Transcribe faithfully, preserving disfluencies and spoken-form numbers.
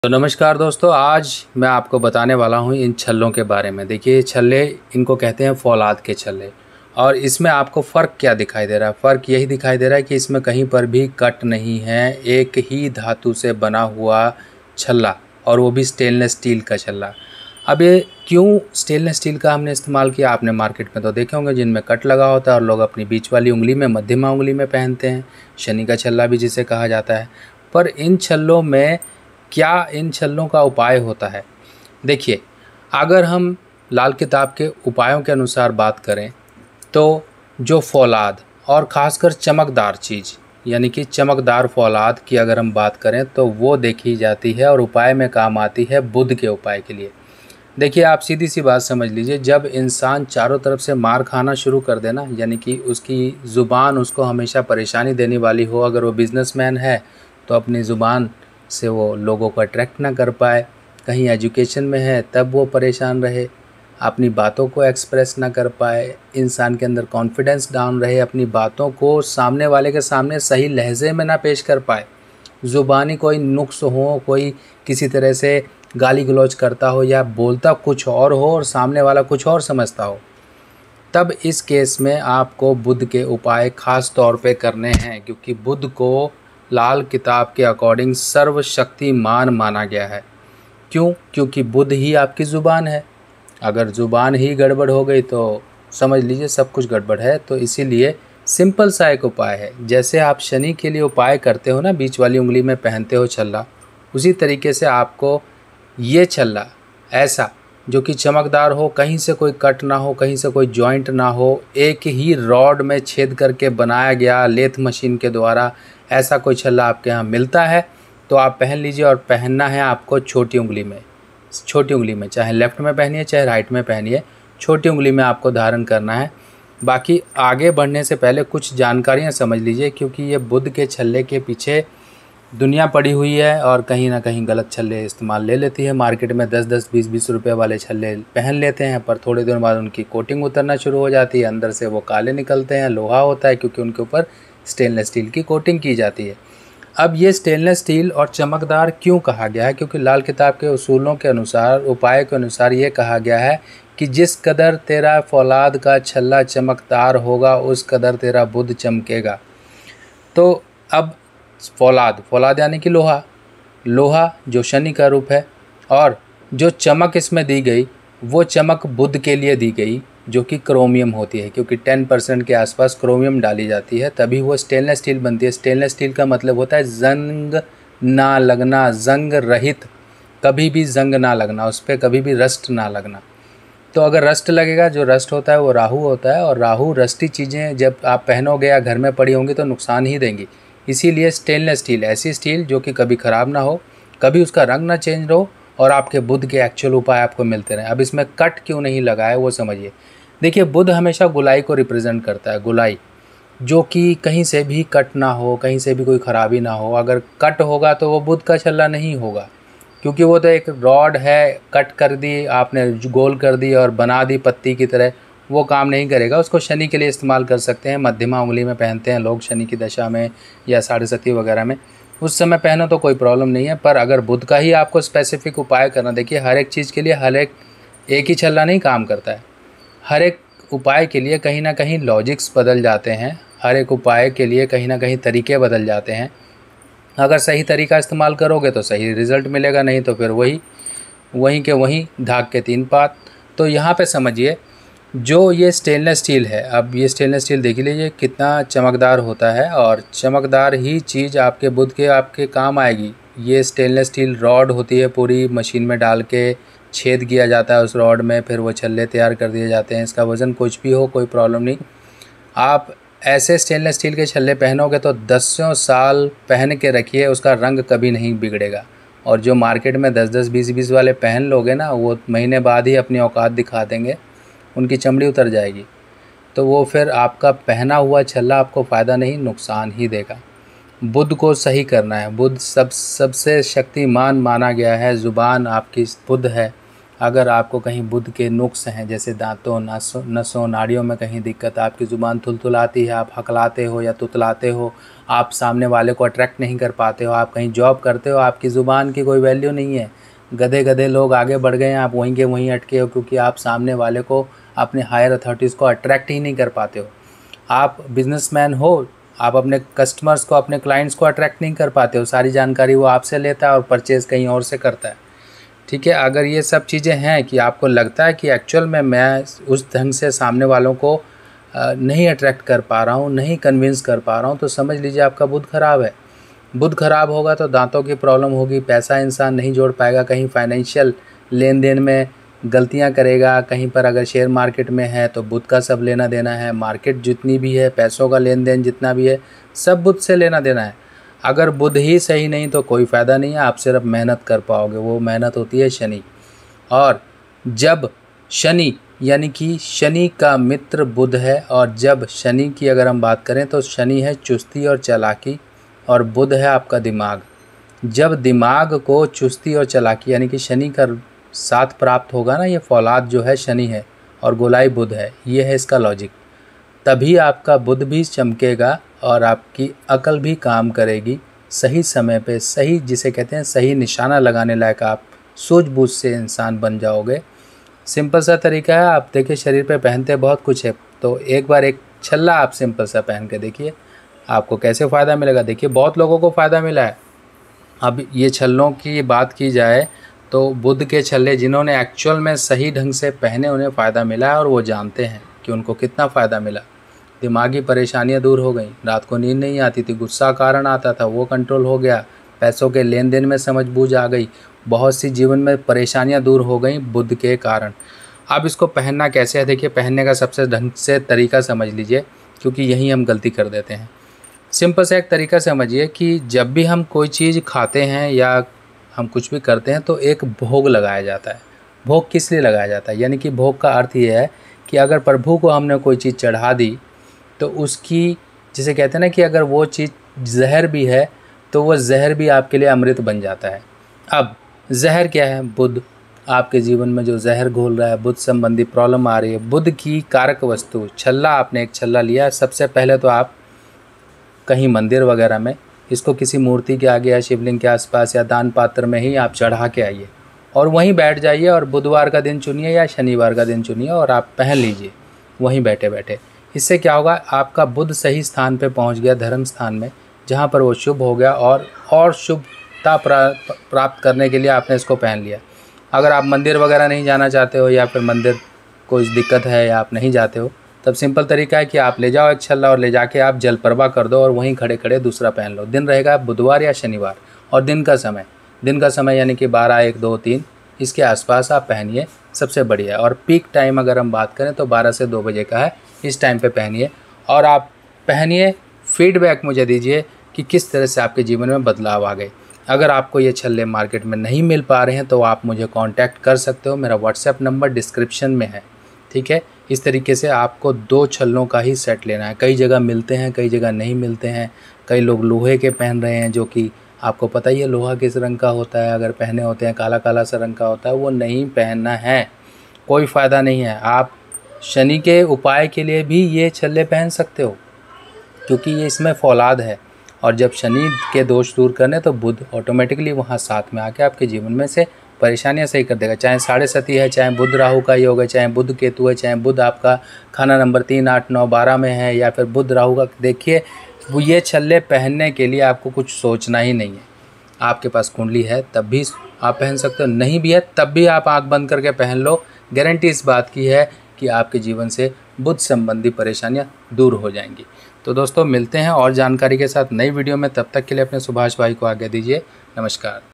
तो नमस्कार दोस्तों, आज मैं आपको बताने वाला हूँ इन छल्लों के बारे में। देखिए, ये छल्ले इनको कहते हैं फौलाद के छल्ले। और इसमें आपको फ़र्क क्या दिखाई दे रहा है? फ़र्क यही दिखाई दे रहा है कि इसमें कहीं पर भी कट नहीं है, एक ही धातु से बना हुआ छल्ला, और वो भी स्टेनलेस स्टील का छल्ला। अब ये क्यों स्टेनलेस स्टील का हमने इस्तेमाल किया? आपने मार्केट में तो देखे होंगे जिनमें कट लगा होता है और लोग अपनी बीच वाली उंगली में, मध्यमा उंगली में पहनते हैं, शनि का छल्ला भी जिसे कहा जाता है। पर इन छल्लों में क्या इन छल्लों का उपाय होता है? देखिए, अगर हम लाल किताब के उपायों के अनुसार बात करें तो जो फौलाद और ख़ासकर चमकदार चीज़, यानी कि चमकदार फौलाद की अगर हम बात करें तो वो देखी जाती है और उपाय में काम आती है बुध के उपाय के लिए। देखिए, आप सीधी सी बात समझ लीजिए, जब इंसान चारों तरफ से मार खाना शुरू कर देना, यानी कि उसकी ज़ुबान उसको हमेशा परेशानी देने वाली हो, अगर वो बिजनेसमैन है तो अपनी ज़ुबान से वो लोगों को अट्रैक्ट ना कर पाए, कहीं एजुकेशन में है तब वो परेशान रहे, अपनी बातों को एक्सप्रेस ना कर पाए, इंसान के अंदर कॉन्फिडेंस डाउन रहे, अपनी बातों को सामने वाले के सामने सही लहजे में ना पेश कर पाए, ज़ुबानी कोई नुक्स हो, कोई किसी तरह से गाली गलौज करता हो या बोलता कुछ और हो और सामने वाला कुछ और समझता हो, तब इस केस में आपको बुध के उपाय ख़ास तौर पे करने हैं, क्योंकि बुध को लाल किताब के अकॉर्डिंग सर्वशक्तिमान माना गया है। क्यों? क्योंकि बुध ही आपकी ज़ुबान है। अगर ज़ुबान ही गड़बड़ हो गई तो समझ लीजिए सब कुछ गड़बड़ है। तो इसीलिए सिंपल सा एक उपाय है, जैसे आप शनि के लिए उपाय करते हो ना, बीच वाली उंगली में पहनते हो छल्ला, उसी तरीके से आपको ये छल्ला ऐसा जो कि चमकदार हो, कहीं से कोई कट ना हो, कहीं से कोई जॉइंट ना हो, एक ही रॉड में छेद करके बनाया गया लेथ मशीन के द्वारा, ऐसा कोई छल्ला आपके यहाँ मिलता है तो आप पहन लीजिए। और पहनना है आपको छोटी उंगली में, छोटी उंगली में, चाहे लेफ़्ट में पहनिए चाहे राइट में पहनिए, छोटी उंगली में आपको धारण करना है। बाकी आगे बढ़ने से पहले कुछ जानकारियाँ समझ लीजिए, क्योंकि ये बुध के छल्ले के पीछे दुनिया पड़ी हुई है और कहीं ना कहीं गलत छल्ले इस्तेमाल ले लेती है। मार्केट में दस दस बीस बीस रुपए वाले छल्ले पहन लेते हैं, पर थोड़े दिनों बाद उनकी कोटिंग उतरना शुरू हो जाती है, अंदर से वो काले निकलते हैं, लोहा होता है, क्योंकि उनके ऊपर स्टेनलेस स्टील की कोटिंग की जाती है। अब ये स्टेनलेस स्टील और चमकदार क्यों कहा गया है? क्योंकि लाल किताब के उसूलों के अनुसार, उपाय के अनुसार ये कहा गया है कि जिस कदर तेरा फौलाद का छल्ला चमकदार होगा उस कदर तेरा बुध चमकेगा। तो अब फौलाद, फौलाद यानी कि लोहा, लोहा जो शनि का रूप है, और जो चमक इसमें दी गई वो चमक बुध के लिए दी गई, जो कि क्रोमियम होती है, क्योंकि टेन परसेंट के आसपास क्रोमियम डाली जाती है, तभी वो स्टेनलेस स्टील बनती है। स्टेनलेस स्टील का मतलब होता है जंग ना लगना, जंग रहित, कभी भी जंग ना लगना, उस पर कभी भी रस्ट ना लगना। तो अगर रस्ट लगेगा, जो रस्ट होता है वो राहु होता है, और राहु रस्टी चीज़ें जब आप पहनोगे या घर में पड़ी होंगी तो नुकसान ही देंगी। इसीलिए स्टेनलेस स्टील, ऐसी स्टील जो कि कभी ख़राब ना हो, कभी उसका रंग ना चेंज हो, और आपके बुध के एक्चुअल उपाय आपको मिलते रहें। अब इसमें कट क्यों नहीं लगा है वो समझिए। देखिए, बुध हमेशा गुलाई को रिप्रेजेंट करता है, गुलाई, जो कि कहीं से भी कट ना हो, कहीं से भी कोई ख़राबी ना हो। अगर कट होगा तो वो बुध का छल्ला नहीं होगा, क्योंकि वो तो एक रॉड है, कट कर दी आपने, गोल कर दी और बना दी पत्ती की तरह, वो काम नहीं करेगा। उसको शनि के लिए इस्तेमाल कर सकते हैं, मध्यमा उंगली में पहनते हैं लोग शनि की दशा में या साढ़े सती वगैरह में, उस समय पहनो तो कोई प्रॉब्लम नहीं है। पर अगर बुध का ही आपको स्पेसिफिक उपाय करना, देखिए हर एक चीज़ के लिए हर एक एक ही छल्ला नहीं काम करता है, हर एक उपाय के लिए कहीं ना कहीं लॉजिक्स बदल जाते हैं, हर एक उपाय के लिए कहीं ना कहीं तरीके बदल जाते हैं। अगर सही तरीका इस्तेमाल करोगे तो सही रिज़ल्ट मिलेगा, नहीं तो फिर वही वहीं के वहीं धाक के तीन पात। तो यहाँ पे समझिए, जो ये स्टेनलेस स्टील है, अब ये स्टेनलेस स्टील देख लीजिए कितना चमकदार होता है, और चमकदार ही चीज़ आपके बुध के आपके काम आएगी। ये स्टेनलेस स्टील रॉड होती है, पूरी मशीन में डाल के छेद किया जाता है उस रॉड में, फिर वो छल्ले तैयार कर दिए जाते हैं। इसका वज़न कुछ भी हो कोई प्रॉब्लम नहीं। आप ऐसे स्टेनलेस स्टील के छल्ले पहनोगे तो दसों साल पहन के रखिए, उसका रंग कभी नहीं बिगड़ेगा। और जो मार्केट में दस दस बीस बीस वाले पहन लोगे ना, वो महीने बाद ही अपनी औकात दिखा देंगे, उनकी चमड़ी उतर जाएगी। तो वो फिर आपका पहना हुआ छल्ला आपको फ़ायदा नहीं, नुकसान ही देगा। बुध को सही करना है। बुध सब सबसे शक्तिमान माना गया है, ज़ुबान आपकी बुध है, अगर आपको कहीं बुध के नुक्स हैं, जैसे दांतों, नसों नसों नाड़ियों में कहीं दिक्कत, आपकी ज़ुबान थुलथुलाती है, आप हकलाते हो या तुतलाते हो, आप सामने वाले को अट्रैक्ट नहीं कर पाते हो, आप कहीं जॉब करते हो, आपकी ज़ुबान की कोई वैल्यू नहीं है, गधे गधे लोग आगे बढ़ गए हैं, आप वहीं के वहीं अटके हो, क्योंकि आप सामने वाले को, अपने हायर अथॉरिटीज़ को अट्रैक्ट ही नहीं कर पाते हो। आप बिजनेसमैन हो, आप अपने कस्टमर्स को, अपने क्लाइंट्स को अट्रैक्ट नहीं कर पाते हो, सारी जानकारी वो आपसे लेता है और परचेज़ कहीं और से करता है। ठीक है, अगर ये सब चीज़ें हैं कि आपको लगता है कि एक्चुअल में मैं उस ढंग से सामने वालों को नहीं अट्रैक्ट कर पा रहा हूँ, नहीं कन्विंस कर पा रहा हूँ, तो समझ लीजिए आपका बुध खराब है। बुध खराब होगा तो दांतों की प्रॉब्लम होगी, पैसा इंसान नहीं जोड़ पाएगा, कहीं फाइनेंशियल लेन देन में गलतियां करेगा, कहीं पर अगर शेयर मार्केट में है तो बुध का सब लेना देना है, मार्केट जितनी भी है, पैसों का लेन देन जितना भी है, सब बुध से लेना देना है। अगर बुध ही सही नहीं तो कोई फ़ायदा नहीं है, आप सिर्फ मेहनत कर पाओगे, वो मेहनत होती है शनि। और जब शनि, यानी कि शनि का मित्र बुध है, और जब शनि की अगर हम बात करें तो शनि है चुस्ती और चालाकी, और बुध है आपका दिमाग। जब दिमाग को चुस्ती और चालाकी यानी कि शनि का साथ प्राप्त होगा ना, ये फौलाद जो है शनि है और गोलाई बुध है, ये है इसका लॉजिक, तभी आपका बुध भी चमकेगा और आपकी अकल भी काम करेगी सही समय पे, सही जिसे कहते हैं सही निशाना लगाने लायक आप सूझबूझ से इंसान बन जाओगे। सिंपल सा तरीका है, आप देखिए शरीर पे पहनते बहुत कुछ है, तो एक बार एक छल्ला आप सिंपल सा पहन के देखिए आपको कैसे फ़ायदा मिलेगा। देखिए बहुत लोगों को फ़ायदा मिला है। अब ये छल्लों की बात की जाए तो बुध के छल्ले जिन्होंने एक्चुअल में सही ढंग से पहने, उन्हें फ़ायदा मिला है और वो जानते हैं कि उनको कितना फ़ायदा मिला। दिमागी परेशानियां दूर हो गई, रात को नींद नहीं आती थी, गुस्सा कारण आता था वो कंट्रोल हो गया, पैसों के लेन देन में समझ बूझ आ गई, बहुत सी जीवन में परेशानियां दूर हो गई बुध के कारण। अब इसको पहनना कैसे है, देखिए पहनने का सबसे ढंग से तरीका समझ लीजिए, क्योंकि यहीं हम गलती कर देते हैं। सिंपल सा एक तरीका समझिए कि जब भी हम कोई चीज़ खाते हैं या हम कुछ भी करते हैं तो एक भोग लगाया जाता है। भोग किस लिए लगाया जाता है, यानी कि भोग का अर्थ ये है कि अगर प्रभु को हमने कोई चीज़ चढ़ा दी तो उसकी, जिसे कहते हैं ना कि अगर वो चीज़ जहर भी है तो वो जहर भी आपके लिए अमृत बन जाता है। अब जहर क्या है, बुध आपके जीवन में जो जहर घोल रहा है, बुध संबंधी प्रॉब्लम आ रही है, बुध की कारक वस्तु छल्ला, आपने एक छल्ला लिया, सबसे पहले तो आप कहीं मंदिर वगैरह में इसको किसी मूर्ति के आगे या शिवलिंग के आसपास या दान पात्र में ही आप चढ़ा के आइए और वहीं बैठ जाइए, और बुधवार का दिन चुनिए या शनिवार का दिन चुनिए और आप पहन लीजिए वहीं बैठे बैठे। इससे क्या होगा, आपका बुध सही स्थान पे पहुंच गया, धर्म स्थान में, जहां पर वो शुभ हो गया, और और शुभता प्राप्त करने के लिए आपने इसको पहन लिया। अगर आप मंदिर वगैरह नहीं जाना चाहते हो या फिर मंदिर कोई दिक्कत है या आप नहीं जाते हो, तब सिंपल तरीका है कि आप ले जाओ एक छल्ला और ले जाके आप जल प्रवाह कर दो और वहीं खड़े खड़े दूसरा पहन लो। दिन रहेगा बुधवार या शनिवार, और दिन का समय दिन का समय यानी कि बारह, एक, दो, तीन इसके आसपास आप पहनिए, सबसे बढ़िया। और पीक टाइम अगर हम बात करें तो बारह से दो बजे का है, इस टाइम पे पहनिए और आप पहनिए, फीडबैक मुझे दीजिए कि किस तरह से आपके जीवन में बदलाव आ गए। अगर आपको ये छल्ले मार्केट में नहीं मिल पा रहे हैं तो आप मुझे कांटेक्ट कर सकते हो, मेरा व्हाट्सएप नंबर डिस्क्रिप्शन में है, ठीक है। इस तरीके से आपको दो छल्लों का ही सेट लेना है। कई जगह मिलते हैं, कई जगह नहीं मिलते हैं, कई लोग लोहे के पहन रहे हैं, जो कि आपको पता ही है लोहा किस रंग का होता है, अगर पहने होते हैं काला काला सा रंग का होता है, वो नहीं पहनना है, कोई फ़ायदा नहीं है। आप शनि के उपाय के लिए भी ये छल्ले पहन सकते हो, क्योंकि ये इसमें फौलाद है, और जब शनि के दोष दूर करने तो बुध ऑटोमेटिकली वहाँ साथ में आके आपके जीवन में से परेशानियां सही कर देगा। चाहे साढ़े सती है, चाहे बुध राहु का योग है, चाहे बुध केतु है, चाहे बुध आपका खाना नंबर तीन, आठ, नौ, बारह में है, या फिर बुध राहु का, देखिए वो ये छल्ले पहनने के लिए आपको कुछ सोचना ही नहीं है। आपके पास कुंडली है तब भी आप पहन सकते हो, नहीं भी है तब भी आप आँख बंद करके पहन लो। गारंटी इस बात की है कि आपके जीवन से बुध संबंधी परेशानियाँ दूर हो जाएंगी। तो दोस्तों मिलते हैं और जानकारी के साथ नई वीडियो में, तब तक के लिए अपने सुभाष भाई को आज्ञा दीजिए। नमस्कार।